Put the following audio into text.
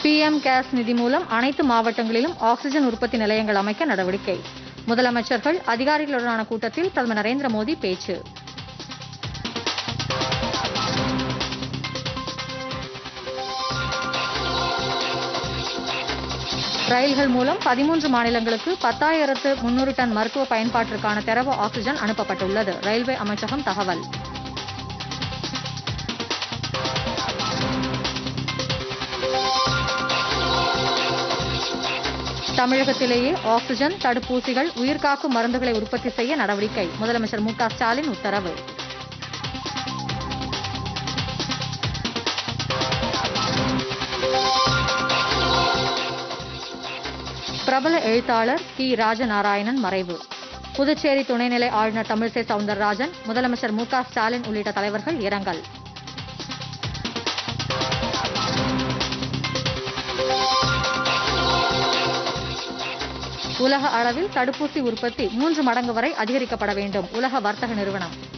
PM case நிதி மூலம் அனைத்து மாவட்டங்களிலும் ஆக்ஸிஜன் உற்பத்தி நிலையங்கள் அமைக்க நடவடிக்கை. முதலமைச்சர்கள் அதிகாரிகளுடனான கூட்டத்தில் பிரதமர் நரேந்திர மோடி பேச்சு. ரயில்கள் மூலம் 13 மாநிலங்களுக்கு 10,300 டன் மருத்துவ பயன்பாட்டிற்கான திரவ ஆக்ஸிஜன் அனுப்பப்பட்டுள்ளது. ரயில்வே அமைச்சகம் தகவல். தமிழகத்திலேயே ஆக்ஸிஜன், தடுப்பூசிகள், உயிர்காக்கும் மருந்துகளை உற்பத்தி செய்ய நடவடிக்கை. முதலமைச்சர் மு.க.ஸ்டாலின் உத்தரவு. பிரபல எழுத்தாளர் கி. ராஜநாராயணன் மறைவு. புதுச்சேரி துணைநிலை ஆளுநர் தமிழிசை சவுந்தரராஜன், முதலமைச்சர் மு.க.ஸ்டாலின் உள்ளிட்ட தலைவர்கள் இரங்கல். உலக அளவில் தடுப்பூசி உற்பத்தி 3 மடங்கு வரை அதிகரிக்கப்பட வேண்டும். உலக வர்த்தக நிறுவனம்.